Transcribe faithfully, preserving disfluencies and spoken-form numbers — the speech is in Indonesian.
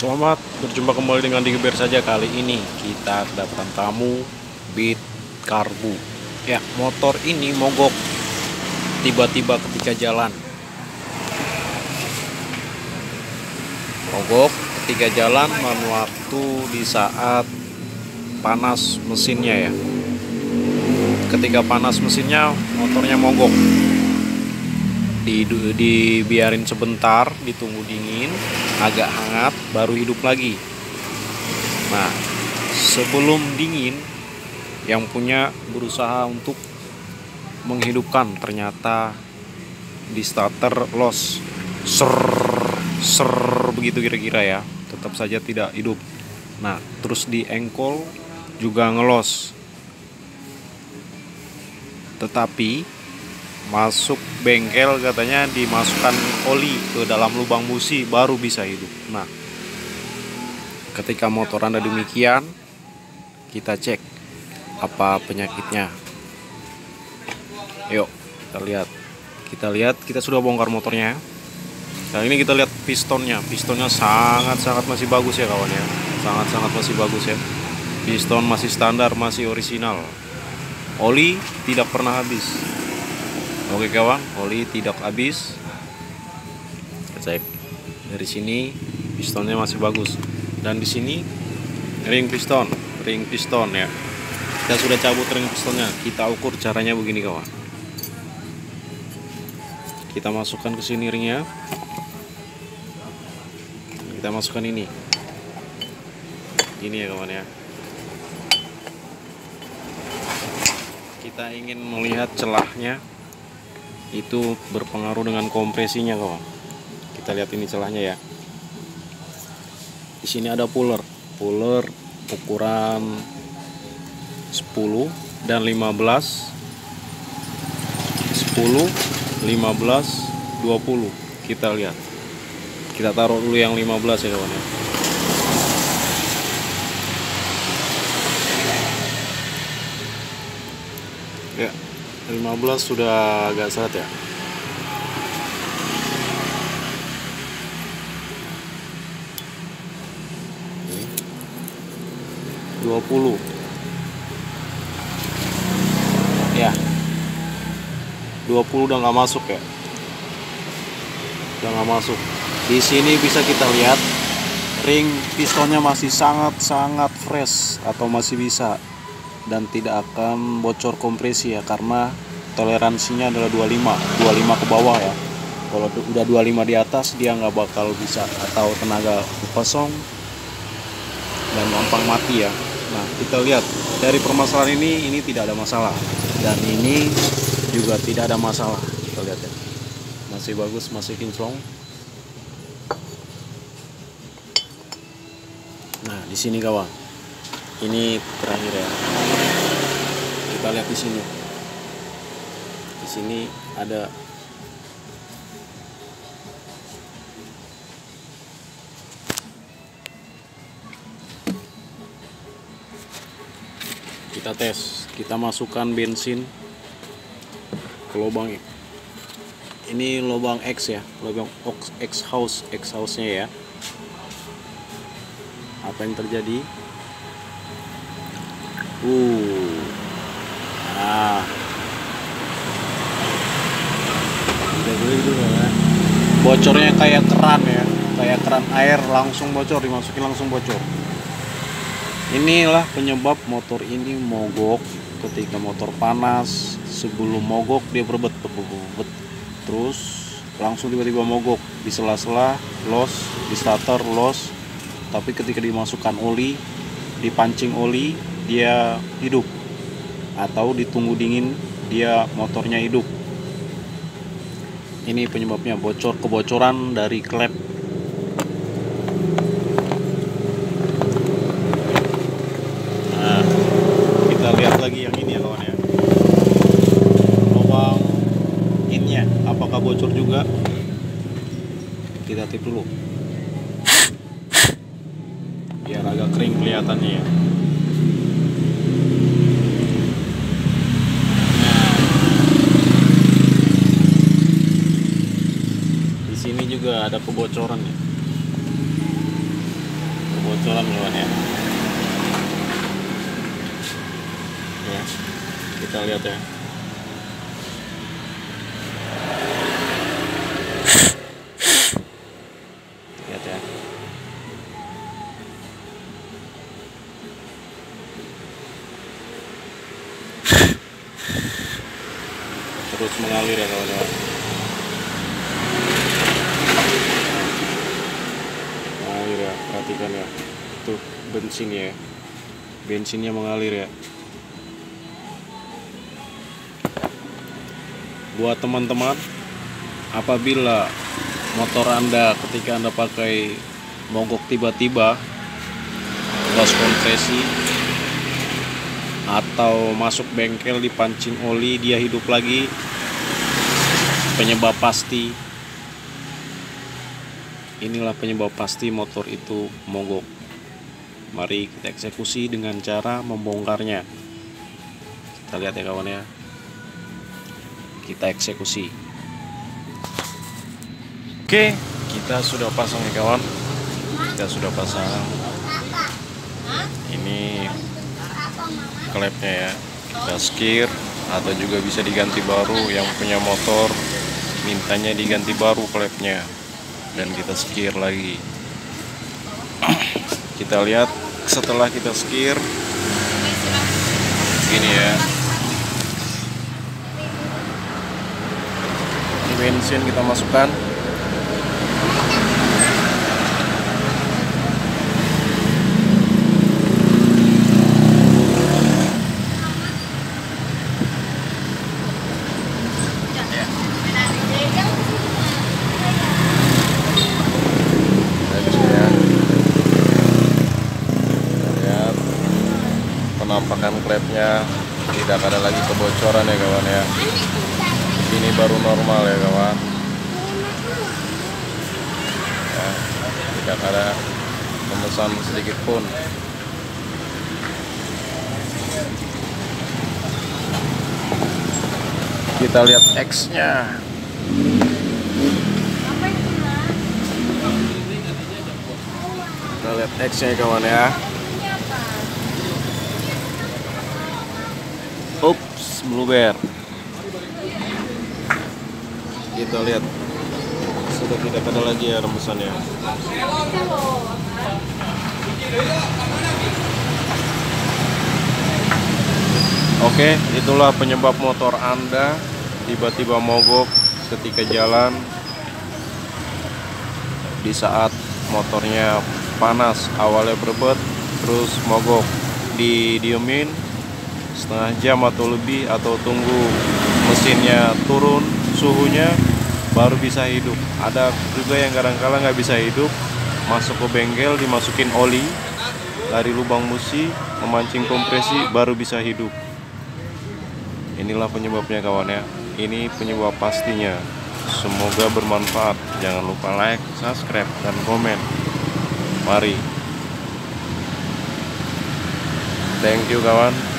Selamat berjumpa kembali dengan Digeber saja. Kali ini kita kedatangan tamu Beat Karbu. Ya, motor ini mogok tiba-tiba ketika jalan. Mogok ketika jalan dan waktu di saat panas mesinnya ya. Ketika panas mesinnya, motornya mogok. Di, dibiarin sebentar, ditunggu dingin, agak hangat, baru hidup lagi. Nah, sebelum dingin, yang punya berusaha untuk menghidupkan, ternyata di starter los, ser, ser begitu kira-kira ya, tetap saja tidak hidup. Nah, terus di engkol juga ngelos, tetapi masuk bengkel katanya dimasukkan oli ke dalam lubang busi baru bisa hidup. Nah, ketika motor Anda demikian, kita cek apa penyakitnya. Yuk kita lihat. Kita lihat, kita sudah bongkar motornya. Nah, ini kita lihat pistonnya. Pistonnya sangat-sangat masih bagus ya kawan ya. Sangat-sangat masih bagus ya. Piston masih standar, masih orisinal. Oli tidak pernah habis. Oke kawan, oli tidak habis. Cek dari sini, pistonnya masih bagus. Dan di sini ring piston, ring piston ya. Kita sudah cabut ring pistonnya. Kita ukur caranya begini kawan. Kita masukkan ke sini ringnya. Kita masukkan ini. Gini ya kawan ya. Kita ingin melihat celahnya. Itu berpengaruh dengan kompresinya kawan. Kita lihat ini celahnya ya. Di sini ada puller, puller ukuran sepuluh dan lima belas, sepuluh, lima belas, dua puluh. Kita lihat. Kita taruh dulu yang lima belas ya kawan ya. Ya, lima belas sudah agak seret ya. dua puluh. Ya. dua puluh udah nggak masuk ya. Udah nggak masuk. Di sini bisa kita lihat ring pistonnya masih sangat-sangat fresh atau masih bisa dan tidak akan bocor kompresi ya, karena toleransinya adalah dua puluh lima, dua puluh lima ke bawah ya. Kalau udah dua puluh lima di atas dia nggak bakal bisa, atau tenaga kosong dan gampang mati ya. Nah, kita lihat dari permasalahan ini, ini tidak ada masalah, dan ini juga tidak ada masalah. Kita lihat ya, masih bagus, masih kinclong. Nah, di sini kawan, ini terakhir ya. Kita lihat di sini. Di sini ada kita tes, kita masukkan bensin ke lubang ini, lubang X ya, lubang X house, X house-nya ya. Apa yang terjadi? Uh. Nah. Bocornya kayak keran ya, kayak keran air langsung bocor, dimasukin langsung bocor. Inilah penyebab motor ini mogok ketika motor panas. Sebelum mogok dia berbet, berbet, terus langsung tiba-tiba mogok di sela-sela los, di starter los. Tapi ketika dimasukkan oli, dipancing oli, dia hidup, atau ditunggu dingin dia motornya hidup. Ini penyebabnya, bocor, kebocoran dari klep. Nah, kita lihat lagi yang ini ya kawan ya. Lubang innya apakah bocor juga? Kita tip dulu biar agak kering kelihatannya ya. Nah, di sini juga ada kebocoran ya. kebocoran kawan ya. Ya, kita lihat ya. Lihat ya. Terus mengalir ya kawan ya. Mengalir ya, perhatikan ya. Tuh bensin ya. Bensinnya mengalir ya. Buat teman-teman, apabila motor Anda ketika Anda pakai mogok tiba-tiba, gas kompresi atau masuk bengkel dipancing oli dia hidup lagi, penyebab pasti, inilah penyebab pasti motor itu mogok. Mari kita eksekusi dengan cara membongkarnya. Kita lihat ya kawan ya. Kita eksekusi. Oke, kita sudah pasang ya kawan. Kita sudah pasang. Ini klepnya ya. Kita skir atau juga bisa diganti baru. Yang punya motor mintanya diganti baru klepnya, dan kita skir lagi. Kita lihat setelah kita skir gini ya. Bensin kita masukkan. Lihat penampakan klepnya, tidak ada lagi kebocoran ya kawan ya. Ini baru normal ya kawan ya, tidak ada pemesan sedikit pun. Kita lihat X nya. Kita lihat X nya ya kawan ya. Ups, meluber. Kita lihat sudah tidak ada lagi ya rembesannya. Oke, itulah penyebab motor Anda tiba-tiba mogok ketika jalan di saat motornya panas. Awalnya berebet terus mogok, didiemin setengah jam atau lebih, atau tunggu mesinnya turun suhunya baru bisa hidup. Ada juga yang kadang-kala nggak bisa hidup, masuk ke bengkel dimasukin oli dari lubang busi, memancing kompresi, baru bisa hidup. Inilah penyebabnya kawan ya. Ini penyebab pastinya. Semoga bermanfaat. Jangan lupa like, subscribe, dan komen. Mari. Thank you kawan.